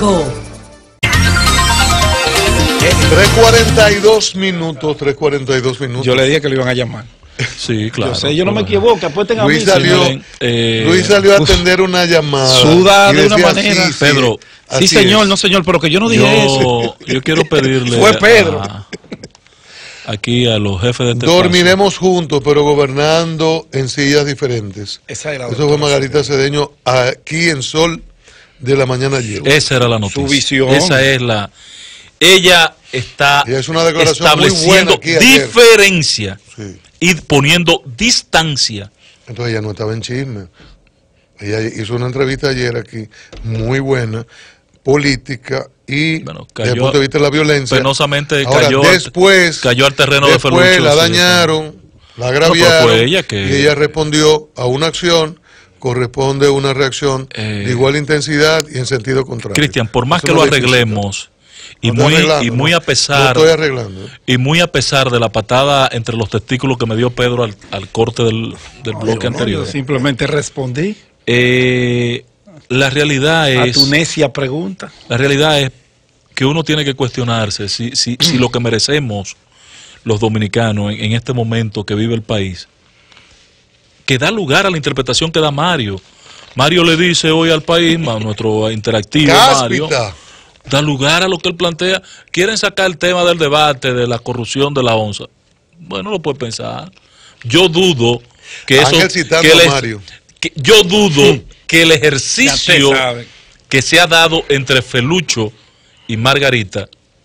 México. 3:42 minutos, 3:42 minutos. Yo le dije que lo iban a llamar. Sí, claro. Yo sé, yo no me equivoco, apuesten a mí. Luis salió a atender una llamada. Suda de una manera. Sí, Pedro, sí señor, no señor, pero que yo no dije eso. Yo quiero pedirle Fue Pedro. Aquí a los jefes de este Dormiremos juntos, pero gobernando en sillas diferentes. Esa era Eso fue Margarita Cedeño aquí en Sol de la Mañana ayer. Esa era la noticia. Su visión. Esa es la... Ella está Y es una declaración estableciendo muy buena aquí ayer. diferencia Sí. y poniendo distancia. Entonces ella no estaba en chisme. Ella hizo una entrevista ayer aquí, muy buena, política y Bueno, desde el punto de vista de la violencia. Penosamente Ahora, cayó al terreno de después Felucho. la Sí, dañaron, la pero agraviaron fue ella que... y ella respondió a una acción, corresponde una reacción de igual intensidad y en sentido contrario. Cristian, por más Eso que no lo es difícil. arreglemos y No estoy arreglando, muy no. a pesar No estoy arreglando. y muy a pesar de la patada entre los testículos que me dio Pedro al corte del bloque anterior, Yo simplemente respondí la realidad a es tu necia pregunta. la realidad es que uno tiene que cuestionarse si lo que merecemos los dominicanos en este momento que vive el país, que da lugar a la interpretación que da Mario. Mario le dice hoy al país, nuestro interactivo Mario, Cáspita. da lugar a lo que él plantea. Quieren sacar el tema del debate de la corrupción de la onza. Bueno, lo puede pensar. Yo dudo que Ángel eso... citando que a el- Mario. que yo dudo que el Ya ejercicio te saben. que se ha dado entre Felucho y Margarita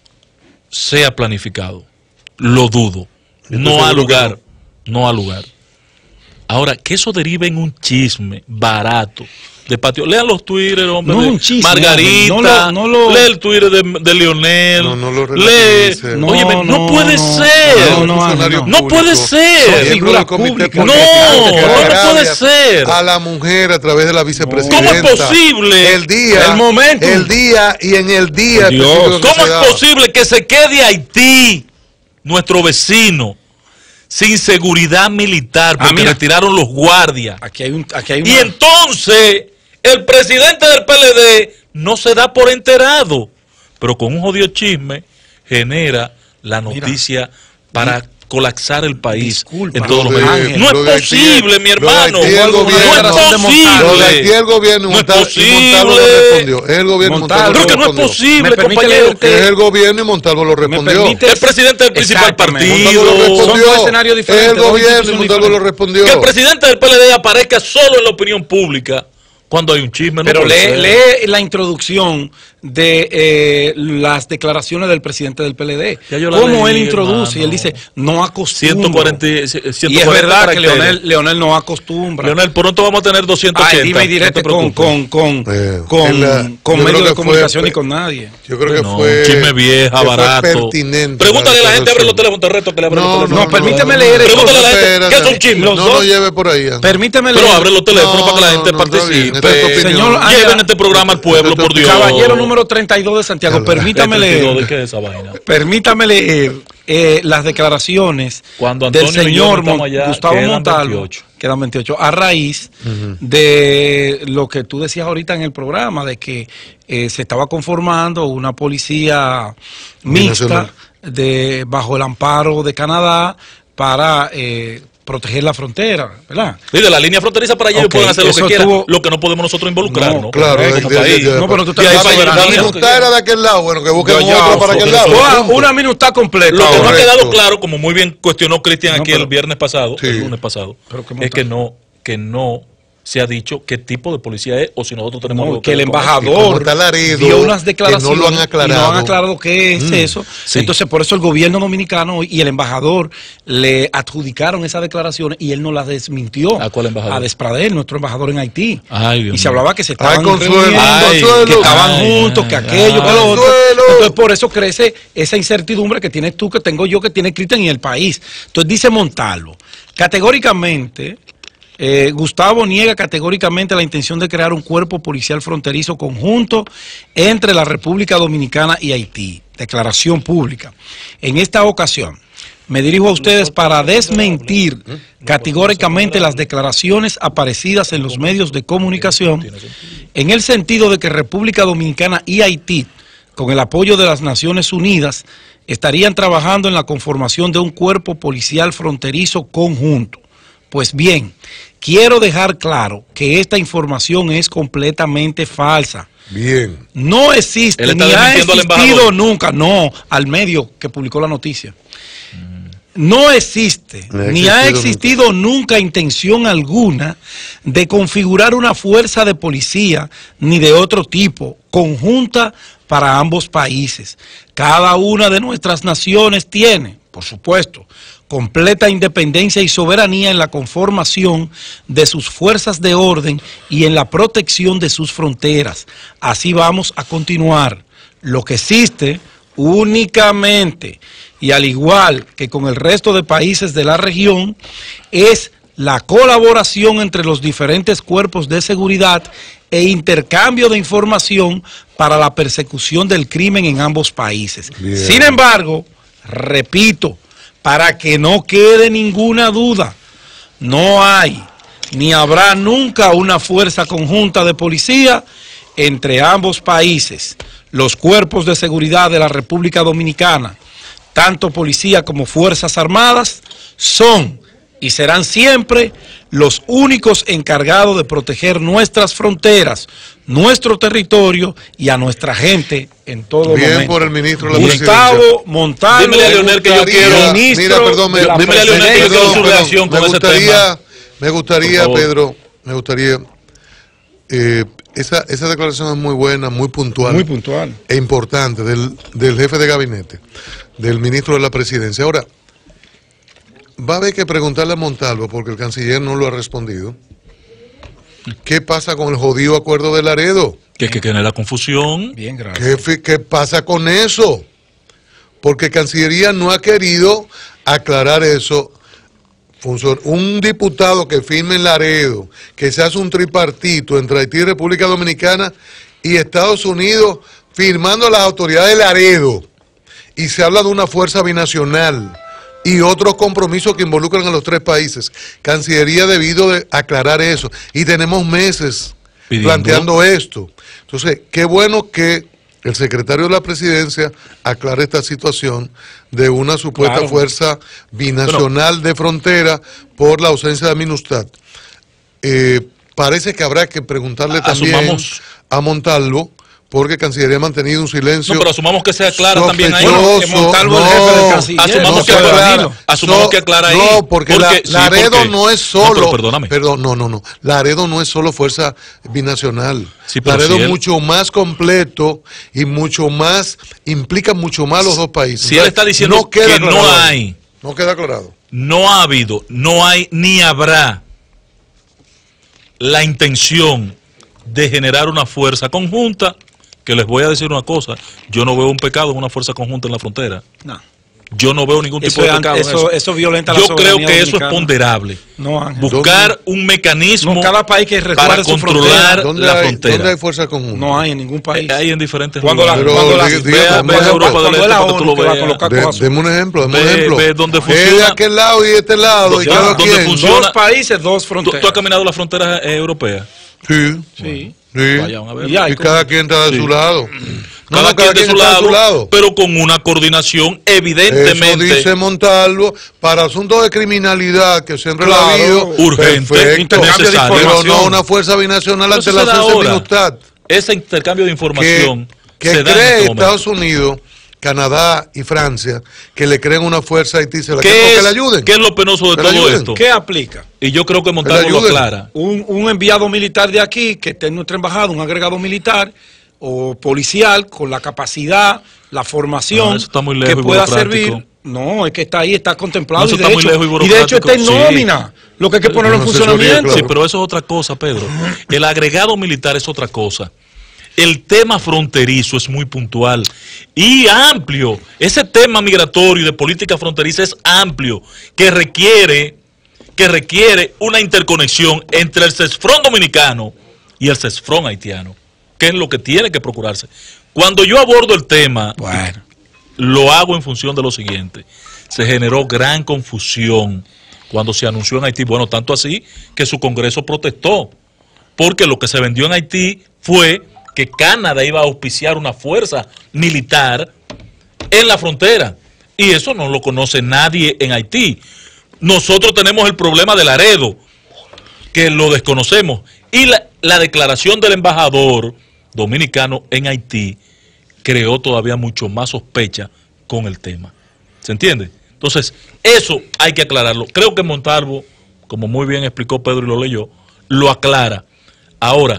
sea planificado. Lo dudo. Yo estoy No ha seguro que lugar. No ha lugar. Ahora, que eso derive en un chisme barato de patio. Lean los Twitter, hombre, No, de un chisme, Margarita. hombre. No lo- Lee el Twitter de Leonel. No lo lee. relativice. Óyeme, no puede ser. No puede ser. Miembro del comité públicas. No, político que no puede agravia ser. a la mujer a través de la vicepresidenta. ¿Cómo es posible? El día, El momento. el día y en el día. Dios. específico que ¿Cómo se es daba. posible que se quede Haití, nuestro vecino, sin seguridad militar porque mira. retiraron los guardias? Aquí hay Y entonces el presidente del PLD no se da por enterado, pero con un jodido chisme genera la noticia para colapsar el país Disculpa, en todos los Lo de- medios. No lo de es Haití, posible, mi lo de hermano. Haití, el No gobierno- es Lo de Haití posible. el gobierno y No es Montalvo lo posible. respondió. Es el gobierno y Montalvo Creo lo que no es respondió. posible, ¿Me permite compañero. leerte? Es el gobierno y Montalvo lo respondió. permite- El presidente del principal Exactamente. partido. Montalvo lo Son respondió. dos escenarios diferentes, Es el dos gobierno y instituciones Montalvo lo diferentes. respondió. Que el presidente del PLD aparezca solo en la opinión pública cuando hay un chisme. Pero no puede ser. lee la introducción de las declaraciones del presidente del PLD. Ya yo la Cómo leí, él introduce, hermano. y él dice, no acostumbra. 140 Y es verdad que caracteres. Leonel no acostumbra. Leonel, pronto vamos a tener 280. Dime y directo no te preocupes. En la- con yo medios creo de que comunicación fue- y con nadie. Yo creo que No, fue. chisme vieja, que fue barato. pertinente. Pregúntale a la gente, abre los declaración. teléfonos, te reto que le abra los teléfonos. no, permíteme leer eso. Pregúntale a la gente, Espérate. ¿qué es un chisme? No Los lo dos. lleve por ahí. Ángel. Permíteme Pero leer. abre los teléfonos para que la gente No, está bien, participe. esta es tu opinión. Señor Ángel, Lleven este programa al pueblo, Esta es por tu Dios. Caballero número 32 de Santiago, permítame ¿De leer. qué es esa vaina? Permítame leer las declaraciones Cuando del Antonio y yo señor no estamos allá, Gustavo quedan Montalvo, 28. quedan 28, a raíz de lo que tú decías ahorita en el programa, de que se estaba conformando una policía mixta bajo el amparo de Canadá para proteger la frontera, ¿verdad? Y de la línea fronteriza para allá ellos Ok, pueden hacer lo eso que quieran, tuvo- lo que no podemos nosotros involucrarnos. No, Claro, como país. No, pero tú te Y ahí vas a para ver allá, a La mí, minuta era de aquel lado, bueno, que busquen Ya, otra para aquel lado. punto. Una minuta completa. Lo que no ha Correcto. quedado claro, como muy bien cuestionó Cristian No, aquí pero- el viernes pasado, Sí. el lunes pasado, Pero ¿qué es que no se ha dicho qué tipo de policía es o si nosotros tenemos algo que el ver con eso. Y como embajador está Laredo, dio unas declaraciones que no lo han aclarado. y no han aclarado qué es eso. sí. Entonces, por eso el gobierno dominicano y el embajador le adjudicaron esas declaraciones y él no las desmintió. ¿A cuál embajador? A Despradel, nuestro embajador en Haití. Ay, Dios Y se mío. hablaba que se estaban Consuelo, reuniendo, Consuelo. que estaban Ay, juntos, que ay, aquello, que ay. lo otro. Consuelo. Entonces, por eso crece esa incertidumbre que tienes tú, que tengo yo, que tiene Cristian y el país. Entonces, dice Montalvo, categóricamente... Gustavo niega categóricamente la intención de crear un cuerpo policial fronterizo conjunto entre la República Dominicana y Haití. Declaración pública. En esta ocasión, Me dirijo a ustedes para desmentir categóricamente las declaraciones aparecidas en los medios de comunicación en el sentido de que República Dominicana y Haití, con el apoyo de las Naciones Unidas, estarían trabajando en la conformación de un cuerpo policial fronterizo conjunto. Pues bien, quiero dejar claro que esta información es completamente falsa. Bien. No existe, ni ha existido nunca, no, al medio que publicó la noticia. No existe, ni ha existido nunca intención alguna de configurar una fuerza de policía ni de otro tipo, conjunta para ambos países. Cada una de nuestras naciones tiene, por supuesto, completa independencia y soberanía en la conformación de sus fuerzas de orden y en la protección de sus fronteras. Así vamos a continuar. Lo que existe únicamente, y al igual que con el resto de países de la región, es la colaboración entre los diferentes cuerpos de seguridad e intercambio de información para la persecución del crimen en ambos países. Bien. Sin embargo, repito, para que no quede ninguna duda, no hay ni habrá nunca una fuerza conjunta de policía entre ambos países. Los cuerpos de seguridad de la República Dominicana, tanto policía como fuerzas armadas, son y serán siempre los únicos encargados de proteger nuestras fronteras, nuestro territorio y a nuestra gente en todo momento. Bien por el ministro de la Gustavo Montalvo. Dímele a Leonel que yo quiero. Mira, perdón, dímele a Leonel que yo quiero su reacción con ese tema. Me gustaría, Pedro, esa declaración es muy buena, muy puntual. Muy puntual. E importante del jefe de gabinete, del ministro de la presidencia. Ahora, va a haber que preguntarle a Montalvo, porque el canciller no lo ha respondido. ¿Qué pasa con el jodido acuerdo de Laredo? Que genera confusión. Bien, gracias. ¿Qué pasa con eso? Porque Cancillería no ha querido aclarar eso. Un diputado que firme en Laredo, que se hace un tripartito entre Haití, República Dominicana y Estados Unidos, firmando las autoridades de Laredo, y se habla de una fuerza binacional y otros compromisos que involucran a los tres países. Cancillería ha debido de aclarar eso, y tenemos meses planteando esto. Entonces, qué bueno que el secretario de la presidencia aclara esta situación de una supuesta fuerza binacional de frontera por la ausencia de MINUSTAH. Parece que habrá que preguntarle también a Montalvo, porque Cancillería ha mantenido un silencio. No, pero asumamos que sea clara también ahí. Que Montalvo es el jefe del canciller. Asumamos que aclara ahí. No, porque Laredo no es solo. No, perdóname. Perdón, no. Laredo no es solo fuerza binacional. Sí, Laredo es mucho más completo y mucho más, implica mucho más los dos países. Si él está diciendo que no hay. No queda aclarado. No ha habido, no hay ni habrá la intención de generar una fuerza conjunta. Que les voy a decir una cosa, yo no veo un pecado en una fuerza conjunta en la frontera. No. Yo no veo ningún tipo de pecado en eso. Eso violenta la Yo soberanía creo que dominicana. eso es ponderable. No, Ángel. Buscar un mecanismo cada país que para controlar la frontera. ¿Dónde hay fuerza conjunta? No hay en ningún país. Hay en diferentes cuando lugares. Ve Europa del Este para que tú lo veas. Deme un ejemplo, Ve dónde funciona. Es de aquel lado y de este lado. Y cada quien. Dos países, dos fronteras. ¿Tú has caminado las fronteras europeas? Sí. Sí. Vayan a ver. Y cada quien está de su lado. Cada quien de su lado, pero con una coordinación evidentemente. Eso dice Montalvo, para asuntos de criminalidad que siempre lo ha habido. Urgente, necesario. Pero no una fuerza binacional ante la ausencia de MINUSTAH. Ese intercambio de información que cree Estados Unidos, Canadá y Francia, que le creen una fuerza a Haití, que le ayuden. ¿Qué es lo penoso de todo esto? ¿Qué aplica? Y yo creo que Montalvo lo aclara. Un enviado militar de aquí, que esté en nuestra embajada, un agregado militar o policial, con la capacidad, la formación que pueda servir. No, es que está ahí, está contemplado. Y de hecho está en nómina. Lo que hay que ponerlo en funcionamiento. Sí, pero eso es otra cosa, Pedro. El agregado militar es otra cosa. El tema fronterizo es muy puntual y amplio. Ese tema migratorio y de política fronteriza es amplio, que requiere una interconexión entre el CESFRON dominicano y el CESFRON haitiano, que es lo que tiene que procurarse. Cuando yo abordo el tema, lo hago en función de lo siguiente. se generó gran confusión cuando se anunció en Haití. Bueno, tanto así que su Congreso protestó, porque lo que se vendió en Haití fue que Canadá iba a auspiciar una fuerza militar en la frontera. Y eso no lo conoce nadie en Haití. Nosotros tenemos el problema de Laredo, que lo desconocemos. Y la declaración del embajador dominicano en Haití creó todavía mucho más sospecha con el tema. ¿Se entiende? Entonces, eso hay que aclararlo. Creo que Montalvo, como muy bien explicó Pedro y lo leyó, lo aclara. Ahora,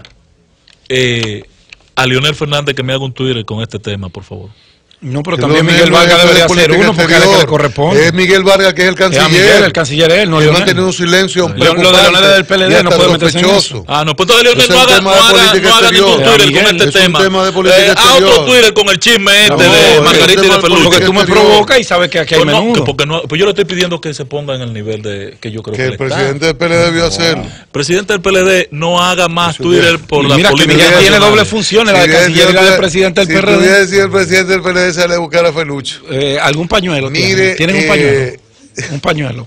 a Leonel Fernández que me haga un Twitter con este tema, por favor. No, pero también Miguel Vargas debería hacer uno porque es el que le corresponde. Es Miguel Vargas que es el canciller. Miguel, el canciller es él, no Leonel. Leonel. Ha tenido un silencio Lo de Leonel del PLD no puede meterse en eso. Ah, no, pues entonces Leonel no haga ningún Twitter con este tema. A otro Twitter con el chisme de Margarita y de Feluche. Porque tú me provocas y sabes que aquí hay menudo. Pues yo le estoy pidiendo que se ponga en el nivel de que yo creo que el presidente del PLD debió hacerlo. El presidente del PLD no haga más Twitter por la política. Mira, Miguel tiene doble función, la de canciller y la de presidente del PRD. Si pudiera decir el presidente del PLD sale a buscar a Feluche. ¿Algún pañuelo? Mire, ¿Tienen un pañuelo? Un pañuelo.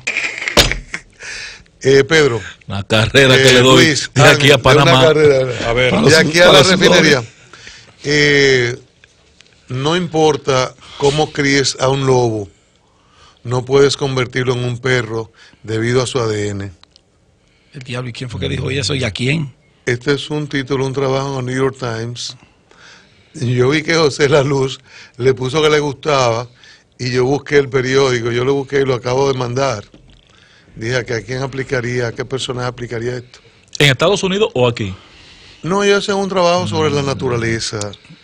Pedro. Una carrera que le doy Luis, de aquí a Panamá. A ver, de aquí a la refinería. No importa cómo críes a un lobo, no puedes convertirlo en un perro debido a su ADN. El diablo, ¿y quién fue que dijo eso? ¿Y a quién? Este es un título, un trabajo en el New York Times. Yo vi que José La Luz le puso que le gustaba y yo busqué el periódico, yo lo busqué y lo acabo de mandar. Dije que a quién aplicaría, a qué personaje aplicaría esto. ¿En Estados Unidos o aquí? No, yo hice un trabajo sobre la naturaleza,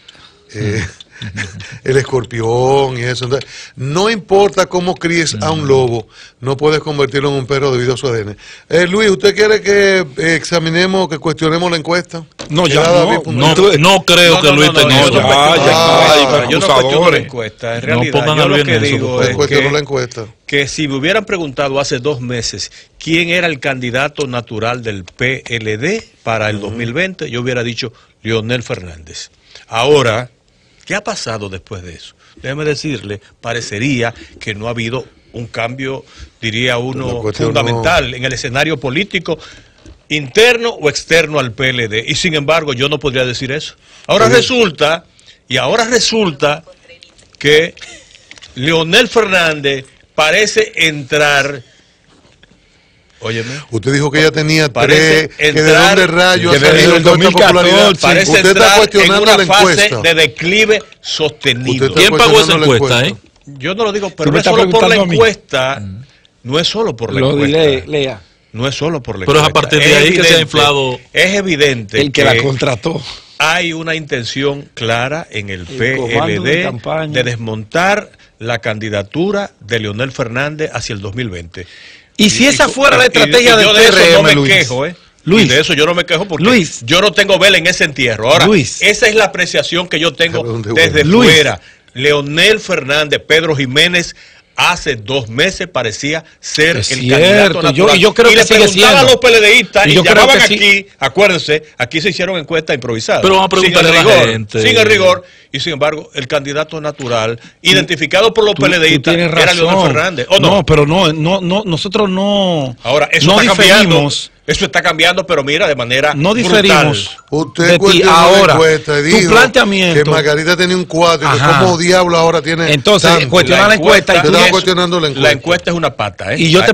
el escorpión y eso. Entonces, no importa cómo críes a un lobo, no puedes convertirlo en un perro debido a su ADN. Luis, ¿usted quiere que examinemos, que cuestionemos la encuesta? No, ya no creo que Luis tenga. Yo no cuestiono la encuesta. En realidad, yo lo que digo es que si me hubieran preguntado hace 2 meses quién era el candidato natural del PLD para el 2020, yo hubiera dicho Leonel Fernández. Ahora, ¿qué ha pasado después de eso? Déjeme decirle, parecería que no ha habido un cambio, diría uno, fundamental en el escenario político interno o externo al PLD. Y sin embargo, yo no podría decir eso. Ahora resulta que Leonel Fernández parece entrar. Óyeme. Usted dijo que ella tenía 3, que de dónde rayos ha salido el 2014. Parece usted está cuestionando en una la encuesta. fase de declive sostenido. ¿Quién pagó esa encuesta? Yo no lo digo, pero no es solo por la encuesta. No es solo por la encuesta. Lea. No es solo por la encuesta. Pero es a partir de ahí que se ha inflado. Es evidente el que la contrató. Hay una intención clara en el PLD de desmontar la candidatura de Leonel Fernández hacia el 2020. Y si esa fuera la estrategia del PRM, no me quejo, Luis, y de eso yo no me quejo porque yo no tengo vela en ese entierro. Ahora, esa es la apreciación que yo tengo desde fuera. Leonel Fernández, Pedro Jiménez, hace 2 meses parecía ser el candidato natural. Yo creo que sigue siendo. A los PLDistas y llamaban aquí, sí. Acuérdense, aquí se hicieron encuestas improvisadas. Pero vamos a preguntarle a la gente. Sin el rigor, y sin embargo, el candidato natural, identificado por los PLDistas, era Leonel Fernández. ¿O no? No, pero no, nosotros no. Ahora, eso no está cambiando. Eso está cambiando, pero mira, de manera no diferimos. Usted cuestionó la encuesta y dijo tu planteamiento que Margarita tenía un 4, que como diablo ahora tiene. Entonces, cuestiona la encuesta y tú estás cuestionando la encuesta. La encuesta es una pata, Y yo te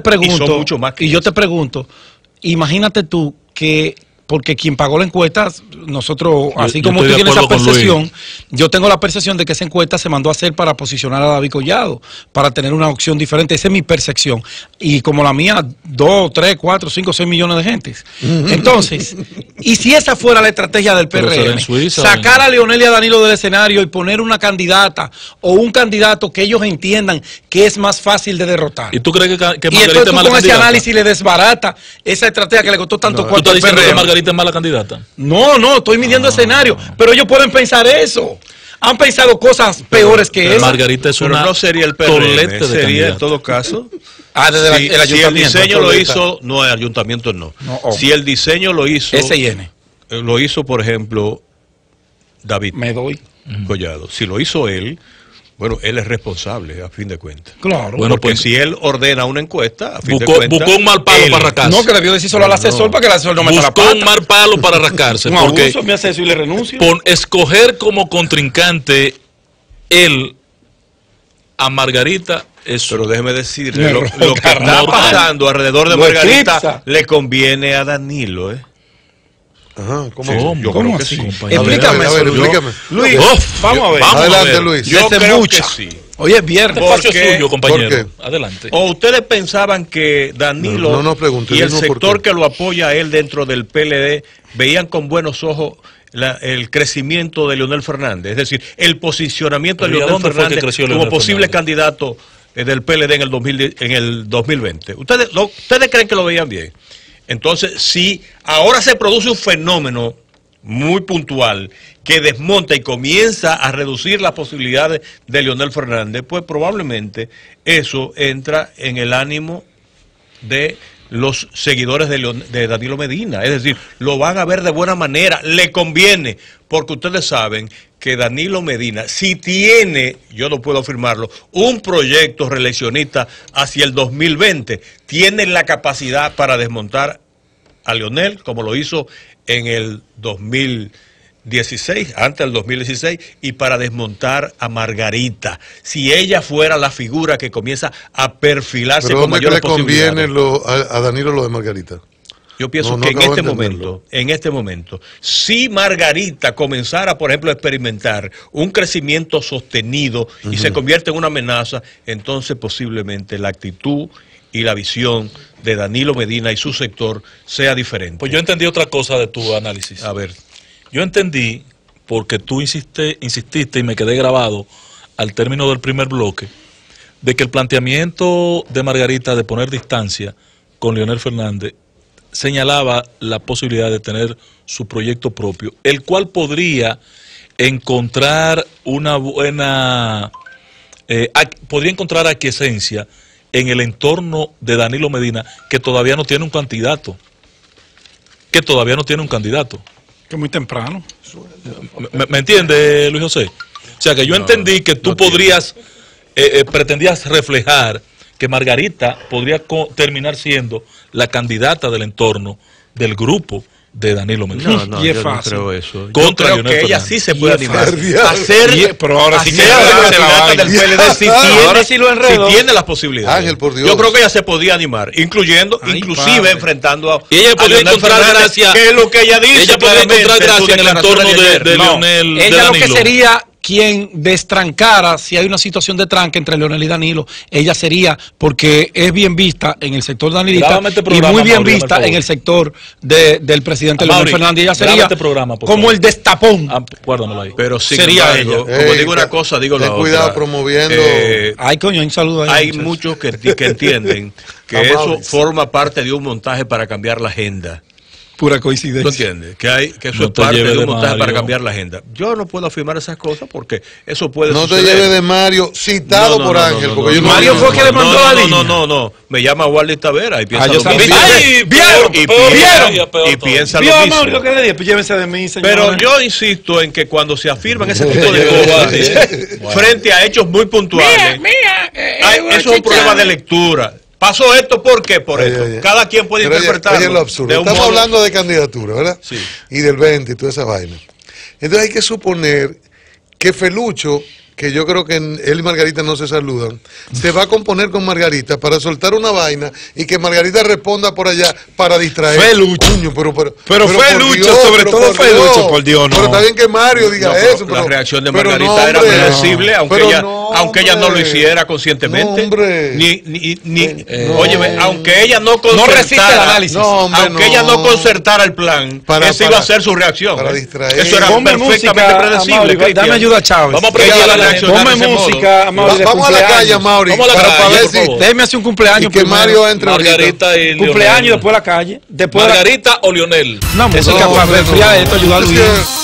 pregunto, imagínate tú que, porque quien pagó la encuesta, nosotros, así como tú tienes esa percepción, yo tengo la percepción de que esa encuesta se mandó a hacer para posicionar a David Collado, para tener una opción diferente. Esa es mi percepción. Y como la mía, 2, 3, 4, 5, 6 millones de gentes. Entonces, y si esa fuera la estrategia del PRM, sacar a Leonel y a Danilo del escenario y poner una candidata o un candidato que ellos entiendan que es más fácil de derrotar. ¿Y tú crees que Margarita y entonces tú con ese análisis le desbarata esa estrategia que le costó tanto cuarto al PRM? ¿Margarita es mala candidata? No, estoy midiendo escenario, pero ellos pueden pensar eso. Han pensado cosas peores que eso. Margarita es una no sería el PRM, sería en todo caso. Desde el ayuntamiento. Si el diseño lo hizo, no, el ayuntamiento no. Si el diseño lo hizo, lo hizo, por ejemplo, David Collado. Si lo hizo él, Bueno, él es responsable, a fin de cuentas. Claro. Bueno, porque si él ordena una encuesta, a fin de cuentas... Buscó un mal palo para rascarse. No, que debió decir solo al asesor para que el asesor no meta la pata. Buscó un mal palo para rascarse. Un abuso, me hace eso y le renuncio. Por escoger como contrincante él a Margarita... Pero déjeme decirle, lo que está pasando alrededor de Margarita le conviene a Danilo, Ajá, ¿Cómo así? Explícame. Luis, vamos a ver. Adelante, Luis. Yo creo que sí. Hoy es viernes. Espacio suyo, compañero. Adelante. ¿O ustedes pensaban que Danilo y el sector que lo apoya a él dentro del PLD veían con buenos ojos el crecimiento de Leonel Fernández? Es decir, el posicionamiento de Leonel Fernández como posible candidato del PLD en el 2020. ¿Ustedes creen que lo veían bien? Entonces, si ahora se produce un fenómeno muy puntual que desmonta y comienza a reducir las posibilidades de Leonel Fernández, pues probablemente eso entra en el ánimo de los seguidores de Danilo Medina. Es decir, lo van a ver de buena manera, le conviene, porque ustedes saben que Danilo Medina, si tiene, yo no puedo afirmarlo, un proyecto reeleccionista hacia el 2020, tiene la capacidad para desmontar a Leonel, como lo hizo en el 2016, antes del 2016, y para desmontar a Margarita, si ella fuera la figura que comienza a perfilarse con mayores posibilidades. ¿Pero dónde le conviene a Danilo lo de Margarita? Yo pienso que en este momento, si Margarita comenzara, por ejemplo, a experimentar un crecimiento sostenido y se convierte en una amenaza, entonces posiblemente la actitud y la visión de Danilo Medina y su sector sea diferente. Pues yo entendí otra cosa de tu análisis. A ver. Yo entendí, porque tú insististe y me quedé grabado al término del primer bloque, de que el planteamiento de Margarita de poner distancia con Leonel Fernández señalaba la posibilidad de tener su proyecto propio, el cual podría encontrar una buena, podría encontrar aquiescencia en el entorno de Danilo Medina, que todavía no tiene un candidato. Que Que muy temprano. ¿Me entiende, Luis José? O sea, que yo entendí que tú podrías, pretendías reflejar que Margarita podría terminar siendo la candidata del entorno del grupo de Danilo Medina. No, yo no creo eso. Yo creo que ella sí se puede animar pero ahora sí que la candidata del PLD si tiene las posibilidades. Ángel, por Dios. Yo creo que ella se podía animar, inclusive enfrentando a y ella podría encontrar gracia, que es lo que ella dice. Ella podría encontrar gracia en el entorno de Leonel. Ella lo que sería quien destrancara, si hay una situación de tranque entre Leonel y Danilo, ella sería, porque es bien vista en el sector danilista y muy bien vista en el sector del presidente Leonel Fernández. Ella sería como el destapón. Guárdamelo ahí. Pero sí sería ella. Como digo una cosa, digo la otra. Cuidado promoviendo. Ay, coño, un saludo ahí. Hay muchos que entienden que eso forma parte de un montaje para cambiar la agenda. Pura coincidencia. ¿Tú entiendes? Que eso es parte de un montaje para cambiar la agenda. Yo no puedo afirmar esas cosas porque eso puede suceder. No te lleves de Mario, citado por Ángel. Porque Mario fue que le mandó la línea. No. Me llama Waldy Tavera y piensa lo mismo. Y piensa lo mismo. Mario, que le dije, pues llévese de mí, señor. Pero yo insisto en que cuando se afirman ese tipo de cosas frente a hechos muy puntuales, eso es un problema de lectura. Pasó esto, ¿por qué? Por esto. Cada quien puede interpretarlo. Oye, lo absurdo. Estamos hablando de candidatura, ¿verdad? Sí. Y del 20 y toda esa vaina. Entonces hay que suponer que Felucho, que yo creo que él y Margarita no se saludan, se va a componer con Margarita para soltar una vaina y que Margarita responda por allá para distraer. Felucho. Pero Felucho, sobre todo Felucho, por Dios, no. Pero está bien que Mario diga eso. La reacción de Margarita era predecible, aunque ella no lo hiciera conscientemente. Óyeme, aunque ella no concertara ella no concertara el plan, esa iba a ser su reacción. Para distraer. Eso era perfectamente predecible. Dame ayuda a Chávez. Vamos a preguntarle ponme música, Mauri. Vamos a la calle, Mauri. Vamos a la calle, déjeme hacer un cumpleaños. Y que Mario entre Margarita y cumpleaños después de la calle. Margarita o Leonel. Una música para enfriar esto, ayudar a Luis.